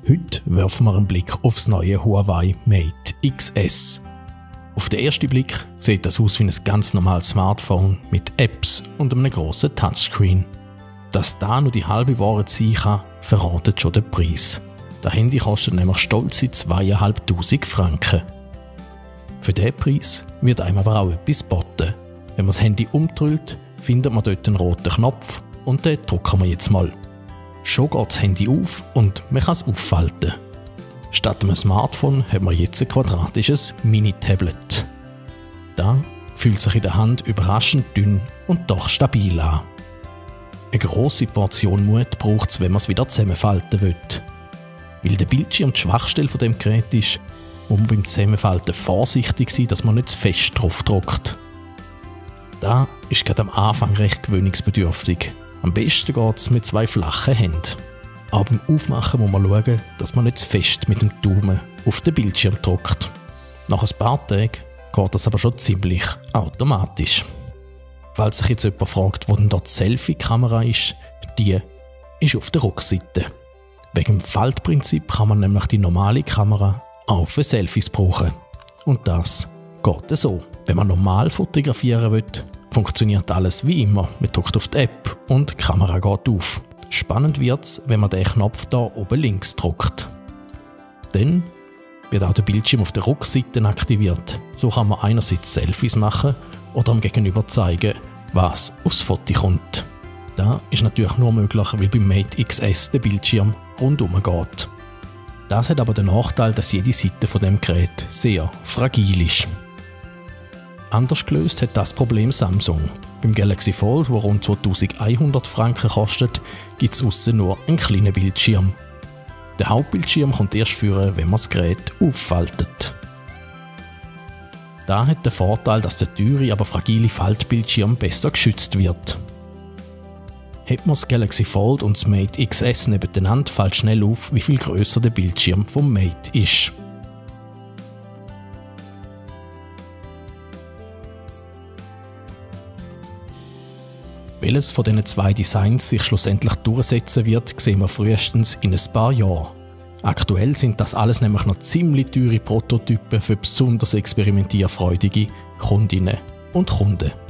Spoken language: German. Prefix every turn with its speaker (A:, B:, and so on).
A: Heute werfen wir einen Blick aufs neue Huawei Mate XS. Auf den ersten Blick sieht das aus wie ein ganz normales Smartphone mit Apps und einem grossen Touchscreen. Dass da nur die halbe Wahrheit sein kann, verratet schon den Preis. Das Handy kostet nämlich stolze 2'500 Franken. Für diesen Preis wird einem aber auch etwas geboten. Wenn man das Handy umdreht, findet man dort einen roten Knopf und den drücken wir jetzt mal. Schon geht das Handy auf und man kann es auffalten. Statt einem Smartphone haben wir jetzt ein quadratisches Mini-Tablet. Das fühlt sich in der Hand überraschend dünn und doch stabil an. Eine grosse Portion Mut braucht es, wenn man es wieder zusammenfalten will. Weil der Bildschirm die Schwachstelle von dem Gerät ist, muss man beim Zusammenfalten vorsichtig sein, dass man nicht zu fest drauf drückt. Das ist gerade am Anfang recht gewöhnungsbedürftig. Am besten geht es mit 2 flachen Händen. Aber beim Aufmachen muss man schauen, dass man nicht zu fest mit dem Daumen auf den Bildschirm drückt. Nach ein paar Tagen geht das aber schon ziemlich automatisch. Falls sich jetzt jemand fragt, wo denn dort die Selfie-Kamera ist, die ist auf der Rückseite. Wegen dem Faltprinzip kann man nämlich die normale Kamera auch für Selfies brauchen. Und das geht so. Wenn man normal fotografieren will, funktioniert alles wie immer. Man drückt auf die App und die Kamera geht auf. Spannend wird es, wenn man den Knopf hier oben links drückt. Dann wird auch der Bildschirm auf der Rückseite aktiviert. So kann man einerseits Selfies machen oder dem Gegenüber zeigen, was aufs Foto kommt. Das ist natürlich nur möglich, weil beim Mate XS der Bildschirm rundum geht. Das hat aber den Nachteil, dass jede Seite von dem Gerät sehr fragil ist. Anders gelöst hat das Problem Samsung. Beim Galaxy Fold, wo rund 2100 Franken kostet, gibt es aussen nur einen kleinen Bildschirm. Der Hauptbildschirm kommt erst führen, wenn man das Gerät auffaltet. Das hat den Vorteil, dass der teure, aber fragile Faltbildschirm besser geschützt wird. Hat man das Galaxy Fold und das Mate XS nebeneinander, fällt schnell auf, wie viel grösser der Bildschirm vom Mate ist. Welches von diesen 2 Designs sich schlussendlich durchsetzen wird, sehen wir frühestens in ein paar Jahren. Aktuell sind das alles nämlich noch ziemlich teure Prototypen für besonders experimentierfreudige Kundinnen und Kunden.